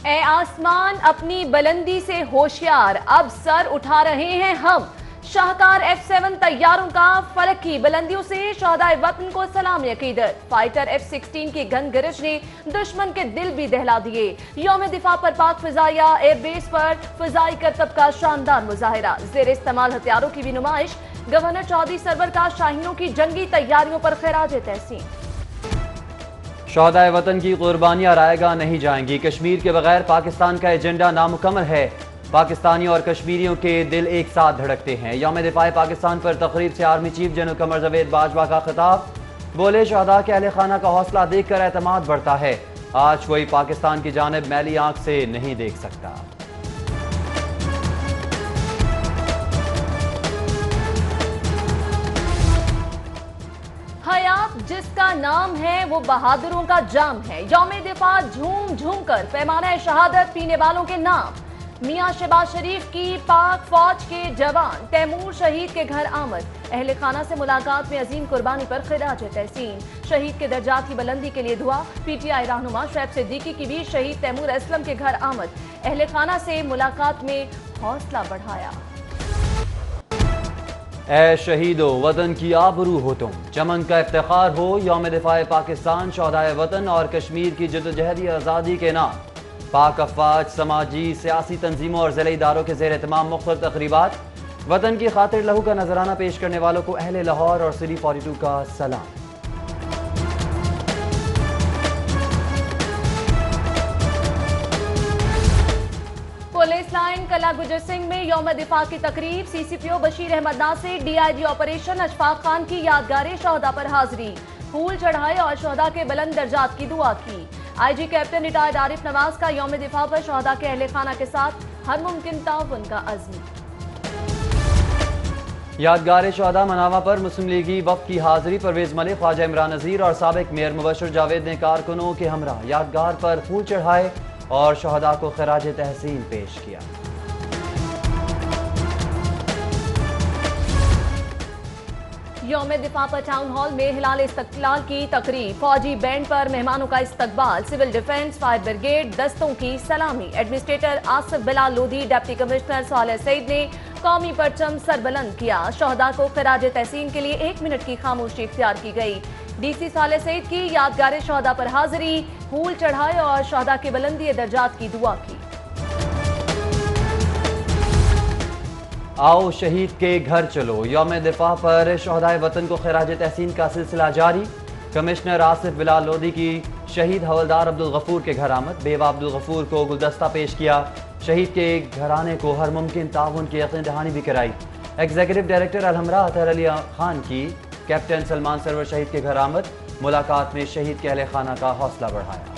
اے آسمان اپنی بلندی سے ہوشیار، اب سر اٹھا رہے ہیں ہم۔ شاہکار F-7 طیاروں کا فلک کی بلندیوں سے شہدائے وطن کو سلامی عقیدت۔ فائٹر F-16 کی گن گرج نے دشمن کے دل بھی دہلا دیے۔ یوم دفاع پر پاک فضائیہ ایئر بیس پر فضائی کرتب کا شاندار مظاہرہ، زیر استعمال ہتھیاروں کی بھی نمائش۔ گورنر چودھری سرور کا شاہینوں کی جنگی تیاریوں پر خراج تحسین۔ شہدائے وطن کی قربانیاں رائے گاہ نہیں جائیں گی، کشمیر کے بغیر پاکستان کا ایجنڈا نامکمل ہے۔ پاکستانیوں اور کشمیریوں کے دل ایک ساتھ دھڑکتے ہیں۔ یوم دفاع پاکستان پر تقریب سے army chief general Qamar Javed Bajwa کا خطاب، بولے شہداء کے اہل خانہ کا حوصلہ دیکھ کر اعتماد بڑھتا ہے، آج کوئی پاکستان کی جانب میلی آنکھ سے نہیں دیکھ سکتا۔ حیات جس کا نام ہے وہ بہادروں کا جام ہے۔ یوم دفاع جھوم جھوم کر پیمانہ شہادت پینے والوں کے نام۔ میاں شہباز شریف کی پاک فوج کے جوان تیمور شہید کے گھر آمد، اہل خانہ سے ملاقات میں عظیم قربانی پر خراج تحسین۔ شہید کے درجات کی بلندی کے لیے دعا۔ پی ٹی آئی رہنما شعیب صدیقی کی بھی شہید تیمور اسلم کے گھر آمد، اہل خانہ سے ملاقات میں حوصلہ بڑھایا۔ اے شہیدو وطن کی آبرو ہو تم، چمن کا افتخار ہو، یوم دفاع پاکستان شہدائے وطن اور کشمیر کی جدوجہد آزادی کے نام۔ پاک افواج، سماجی، سیاسی تنظیموں اور ضلعی اداروں کے زیر اہتمام مختلف تقریبات۔ وطن کی خاطر لہو کا نذرانہ پیش کرنے والوں کو اہل لاہور اور سری 42 کا سلام۔ پولیس لائن کلا گجر سنگھ میں یوم دفاع کی تقریب، C C P O Bashir Ahmad Nasir, D I G operation Ashfaq Khan کی یادگار شہداء پر حاضری، پھول چڑھائے اور شہداء کے بلند درجات کی دعا کی۔ آئی جی کیپٹن ریٹائرڈ عارف نواز کا یوم دفاع پر شہداء کے اہل خانہ کے ساتھ ہر ممکن تعاون کا عزم۔ یادگار شہداء مناوا پر مسلم لیگی وفد کی حاضری، پرویز ملک، خواجہ عمران نذیر اور سابق میئر مبشر جاوید نے کارکنوں کے ہمراہ یادگار پر پھول چڑھائے اور شہداء کو خراج تحسین پیش کیا۔ یوم دفاع پر ٹاؤن ہال میں ہلال استقلال کی تقریب، فوجی بینڈ پر مہمانوں کا استقبال، سول ڈیفنس، فائر بریگیڈ دستوں کی سلامی۔ Administrator Asif Bilal Lodhi, deputy commissioner Saleh Saeed نے قومی پرچم سر بلند کیا۔ شہداء کو خراج تحسین کے لیے 1 منٹ کی خاموشی اختیار کی گئی۔ ڈی سی صالح سعید کی یادگار شہداء پر حاضری، پھول چڑھائے اور شہداء کی بلندی درجات کی دعا کی۔ آؤ شہید کے گھر چلو، یوم دفاع پر شہدائے وطن کو خراج تحسین کا سلسلہ جاری۔ کمشنر آصف بلال لودھی کی شہید حوالدار عبدالغفور کے گھر آمد، بیوہ عبدالغفور کو گلدستہ پیش کیا، شہید کے گھرانے کو ہر ممکن تعاون کی یقین دہانی بھی کرائی۔ ایگزیکٹو ڈائریکٹر الحمراء اطہر علی خان کی کیپٹن سلمان سرور شہید کے گھر آمد، ملاقات میں شہید کے اہل خانہ کا حوصلہ بڑھایا۔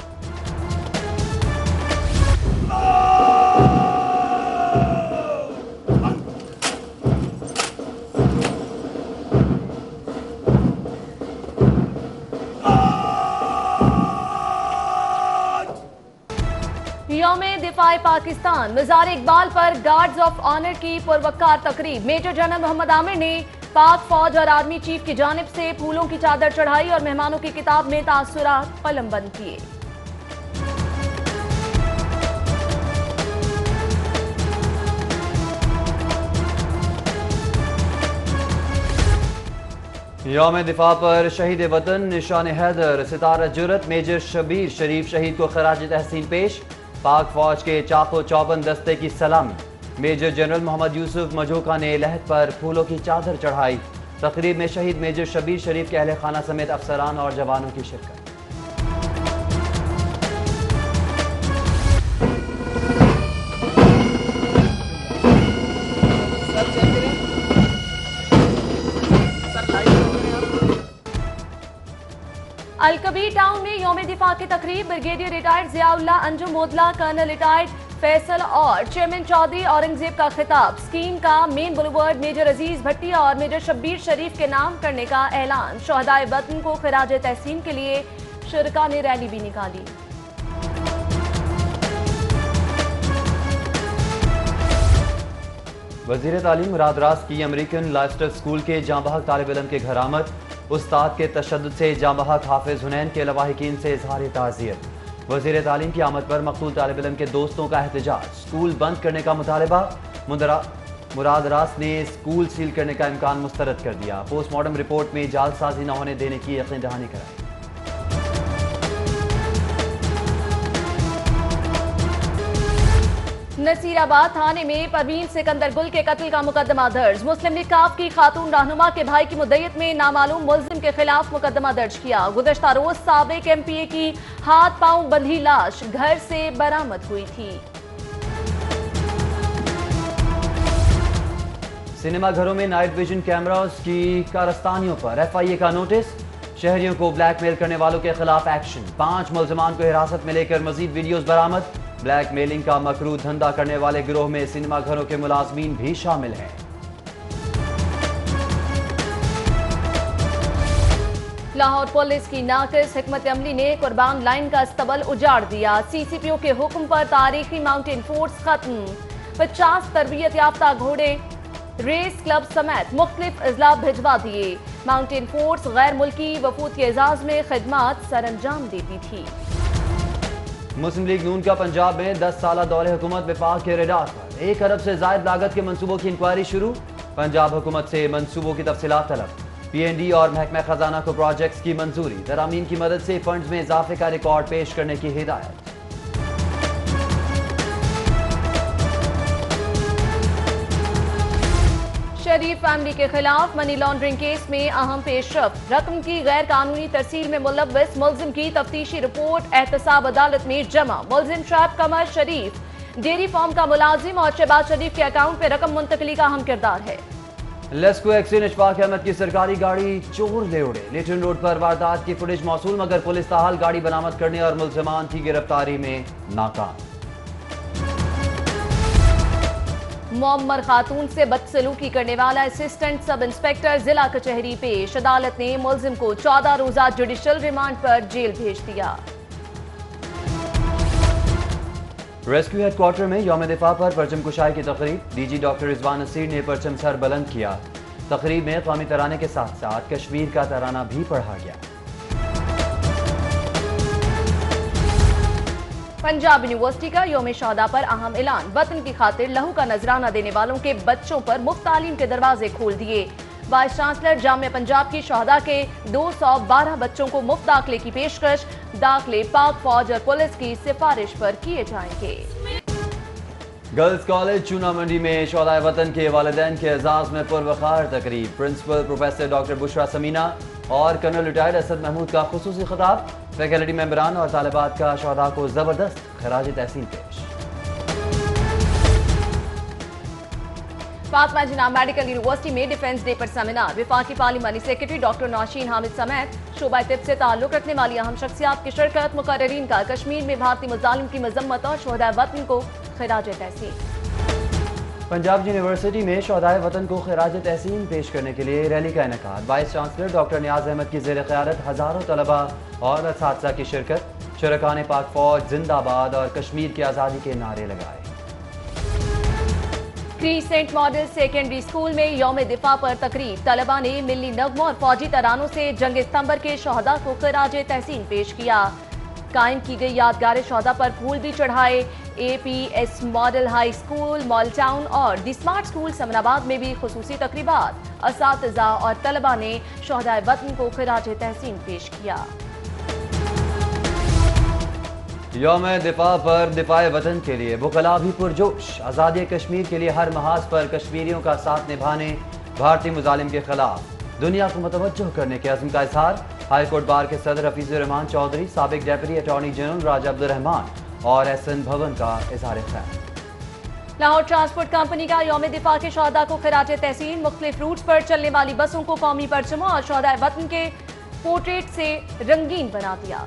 یوم دفاع پاکستان، مزار اقبال پر گارڈز آف آنر کی پروقار تقریب، میجر جنرل محمد عامر نے پاک فوج اور آرمی چیف کی جانب سے پھولوں کی چادر چڑھائی اور مہمانوں کی کتاب میں تاثرات قلم بند کیے۔ یوم دفاع پر شہید وطن، نشان حیدر، ستارہ جرت، میجر شبیر شریف شہید کو خراج تحسین پیش۔ پاک فوج کے چاقو چوبند دستے کی سلامی، میجر جنرل محمد یوسف مجوکا نے لحد پر پھولوں کی چادر چڑھائی۔ تقریب میں شہید میجر شبیر شریف کے اہل خانہ سمیت افسران اور جوانوں کی شرکت۔ الکبیر ٹاؤن میں یوم دفاع کی تقریب، brigadier retired Zia Ullah Anjum Bodla, colonel retired Faisal اور چیئرمین چودھری اورنگزیب کا خطاب۔ اسکیم کا مین بلیورڈ میجر عزیز بھٹی اور میجر شبیر شریف کے نام کرنے کا اعلان۔ شہدائے وطن کو خراج تحسین کے لیے شرکاء نے ریلی بھی نکالی۔ وزیر تعلیم مراد راز کی امریکن لائسٹر اسکول کے جاں بحق طالب علم کے گھر آمد، استاد کے تشدد سے جاں بحق حافظ حنین کے لواحقین سے اظہار تعزیت۔ وزیر تعلیم کی آمد پر مقتول طالب علم کے دوستوں کا احتجاج، اسکول بند کرنے کا مطالبہ، مراد راس نے اسکول سیل کرنے کا امکان مسترد کر دیا، پوسٹ مارٹم رپورٹ میں جعل سازی نہ ہونے دینے کی یقین دہانی کرائی۔ نصیر آباد تھانے میں پروین سکندر گل کے قتل کا مقدمہ درج، مسلم لیگ کاف کی خاتون رہنما کے بھائی کی مدعیت میں نامعلوم ملزم کے خلاف مقدمہ درج کیا۔ گزشتہ روز سابق ایم پی اے کی ہاتھ پاؤں بندھی لاش گھر سے برآمد ہوئی تھی۔ سنیما گھروں میں نائٹ ویژن کیمراز کی کارستانیوں پر ایف آئی اے کا نوٹس، شہریوں کو بلیک میل کرنے والوں کے خلاف ایکشن، 5 ملزمان کو حراست میں لے کر مزید ویڈیوز برآمد، بلیک میلنگ کا مکروہ دھندا کرنے والے گروہ میں سنیما گھروں کے ملازمین بھی شامل ہیں۔ لاہور پولیس کی ناقص حکمت عملی نے قربان لائن کا استبل اجاڑ دیا، سی سی پی او کے حکم پر تاریخی ماؤنٹین فورس ختم، 50 تربیت یافتہ گھوڑے ریس کلب سمیت مختلف اضلاع بھجوا دیے، ماؤنٹین فورس غیر ملکی وفود کے اعزاز میں خدمات سر انجام دیتی تھی۔ مسلم لیگ نون کا پنجاب میں 10 سالہ دور حکومت وفاق کے ریڈار پر 1 ارب سے زائد لاگت کے منصوبوں کی انکوائری شروع، پنجاب حکومت سے منصوبوں کی تفصیلات طلب، پی این ڈی اور محکمہ خزانہ کو پروجیکٹس کی منظوری، ترامیم کی مدد سے فنڈز میں اضافے کا ریکارڈ پیش کرنے کی ہدایت۔ شریف فیملی کے خلاف منی لانڈرنگ کیس میں اہم پیش رفت، رقم کی غیر قانونی ترسیل میں ملوث ملزم کی تفتیشی رپورٹ احتساب عدالت میں جمع، ملزم شعیب قمر شریف ڈیری فارم کا ملازم اور شہباز شریف کے اکاؤنٹ پہ رقم منتقلی کا اہم کردار ہے۔ لیسکو ایکسچینج اشفاق احمد کی سرکاری گاڑی چور لے اڑے، لیٹن روڈ پر واردات کی فوٹیج موصول مگر پولیس تاحال گاڑی برآمد کرنے اور ملزمان کی گرفتاری میں ناکام۔ معمر خاتون سے بدسلوکی کرنے والا اسسٹنٹ سب انسپیکٹر ضلع کچہری پیش، عدالت نے ملزم کو 14 روزہ جوڈیشل ریمانڈ پر جیل بھیج دیا۔ ریسکیو ہیڈ کوارٹر میں یوم دفاع پر پرچم کشائی کی تقریب، D G doctor Rizwan Naseer نے پرچم سر بلند کیا، تقریب میں قومی ترانے کے ساتھ ساتھ کشمیر کا ترانہ بھی پڑھا گیا۔ پنجاب یونیورسٹی کا یوم شہداء پر اہم اعلان، وطن کی خاطر لہو کا نذرانہ دینے والوں کے بچوں پر مفت تعلیم کے دروازے کھول دیے، وائس چانسلر جامعہ پنجاب کی شہداء کے 212 بچوں کو مفت داخلے کی پیشکش، داخلے پاک فوج اور پولیس کی سفارش پر کیے جائیں گے۔ گرلز کالج چونا منڈی میں شہدائے وطن کے والدین کے اعزاز میں پروقار تقریب، پرنسپل پروفیسر ڈاکٹر بشرا سمینہ اور کرنل ریٹائرڈ اسد محمود کا خصوصی خطاب، فیکلٹی ممبران اور طالبات کا شہداء کو زبردست خراج تحسین پیش۔ فاطمہ جناح میڈیکل یونیورسٹی میں ڈیفنس ڈے پر سیمینار، وفاقی پارلیمانی سیکرٹری ڈاکٹر نوشین حامد سمیت شعبہ طب سے تعلق رکھنے والی اہم شخصیات کی شرکت، مقررین کا کشمیر میں بھارتی مظالم کی مذمت اور شہدائے وطن کو خراج تحسین۔ پنجاب یونیورسٹی میں شہدائے وطن کو خراج تحسین پیش کرنے کے لیے ریلی کا انعقاد، vice chancellor doctor Niaz Ahmad کی زیر قیادت ہزاروں طلباء اور اساتذہ کی شرکت، شرکاء پاک فوج زندہ باد اور کشمیر کی آزادی کے نعرے لگائے۔ کریسنٹ ماڈل سیکنڈری اسکول میں یوم دفاع پر تقریب، طلباء نے ملی نغموں اور فوجی ترانوں سے جنگ ستمبر کے شہداء کو خراج تحسین پیش کیا، قائم کی گئی یادگار شہداء پر پھول بھی چڑھائے۔ A P S model high school mall town اور دی اسمارٹ اسکول سمن آباد میں بھی خصوصی تقریبات، اساتذہ اور طلباء نے شہدائے وطن کو خراج تحسین پیش کیا۔ یوم دفاع پر دفاع وطن کے لیے وکلاء بھی پرجوش، آزادی کشمیر کے لیے ہر محاذ پر کشمیریوں کا ساتھ نبھانے، بھارتی مظالم کے خلاف دنیا کو متوجہ کرنے کے عزم کا اظہار، ہائی کورٹ بار کے صدر حفیظ الرحمان چودھری، سابق ڈیپٹی اٹارنی جنرل راجہ عبدالرحمان اور ایس این بھون کا اظہار خیر۔ لاہور ٹرانسپورٹ کمپنی کا یوم دفاع کے شہداء کو خراج تحسین، مختلف روٹس پر چلنے والی بسوں کو قومی پرچموں اور شہدائے وطن کے پورٹریٹ سے رنگین بنا دیا۔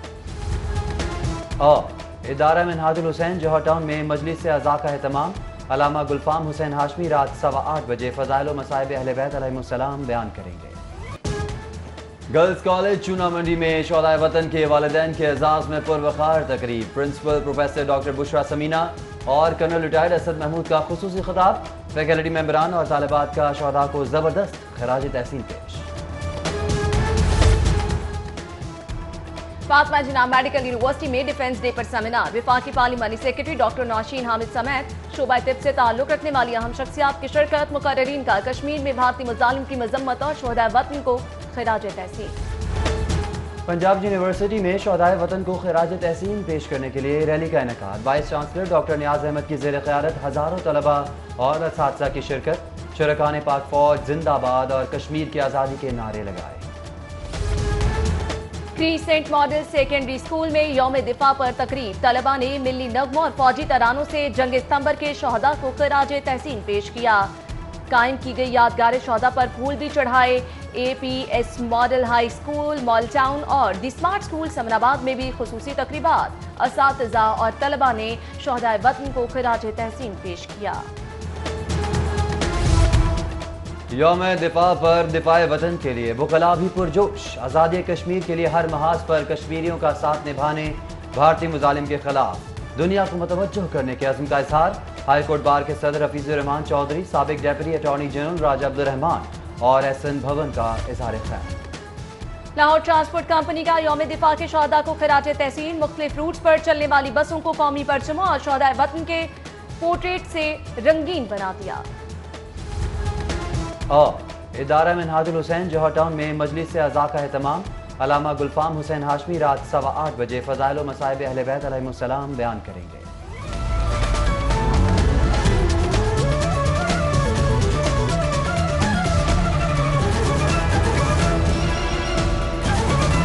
اور ادارہ منہاج الحسین جوہر ٹاؤن میں مجلس اعضاء کا اہتمام، علامہ گلفام حسین ہاشمی رات 8:15 بجے فضائل و مصائب اہل بیت علیہم السلام بیان کریں گے۔ گرلز کالج چونا منڈی میں شہدائے وطن کے والدین کے اعزاز میں پروقار تقریب، پرنسپل پروفیسر ڈاکٹر بشرا سمینہ اور کرنل ریٹائرڈ اسد محمود کا خصوصی خطاب، فیکلٹی ممبران اور طالبات کا شہداء کو زبردست خراج تحسین پیش۔ फातिमा जिन्ना मेडिकल यूनिवर्सिटी में डिफेंस डे पर सेमिनार। वफाकी पार्लिमानी सेक्रेटरी डॉक्टर नौशीन हामिद समेत शोबा तिब से ताल्लुक रखने वाली अहम शख्सियात की शिरकत। मुकर्ररीन का कश्मीर में भारतीय मुजालिम की मजम्मत और शोहदाए वतन को खिराज तहसीन। पंजाब यूनिवर्सिटी में शोहदाए वतन को खिराज तहसीन पेश करने के लिए रैली का इनेकाद। Vice chancellor doctor Niaz Ahmad की ज़ेर क़यादत हज़ारों तलबा और असातिज़ा की शिरकत। शुरकाने पाक फौज जिंदाबाद और कश्मीर की आज़ादी के नारे लगाए। क्रीसेंट मॉडल सेकेंडरी स्कूल में यौम दिफा पर तकरीब। तलबा ने मिली नगमों और फौजी तरानों से जंग सितंबर के शहदा को खिराज तहसीन पेश किया। कायम की गई यादगार शहदा पर फूल भी चढ़ाए। APS model high school, mall town और दी स्मार्ट स्कूल समनाबाद में भी खुसूसी तकरीबात। असातिज़ा और तलबा ने शहदाए वतन को खिराज तहसीन पेश किया। यौम दिफा पर दिफाए वतन के लिए बुकला भी पुरजोश। आज़ादी कश्मीर के लिए हर महाज पर कश्मीरियों का साथ निभाने, भारतीय मुजालिम के खिलाफ दुनिया को मुतवज्जो करने के अज़्म का इज़हार। हाई कोर्ट बार के सदर हफीजुर रहमान चौधरी, साबिक deputy attorney general Raja Abdul Rahman और SN भवन का इज़हार ख़ैर। लाहौर ट्रांसपोर्ट कंपनी का यौम दिफा के शहदा को खिराज तहसीन। मुख्तलिफ रूट्स पर चलने वाली बसों को कौमी परचमों और शहदाए वतन के पोर्ट्रेट से रंगीन बना दिया। और इदारा मिनहाजुल हुसैन जौहर टाउन में मजलिस से अज़ा का एहतमाम। अलामा गुलफाम हुसैन हाशमी रात 8:15 बजे फ़ज़ाइल व मसाइब अहले बैत अलैहिमुस्सलाम बयान करेंगे।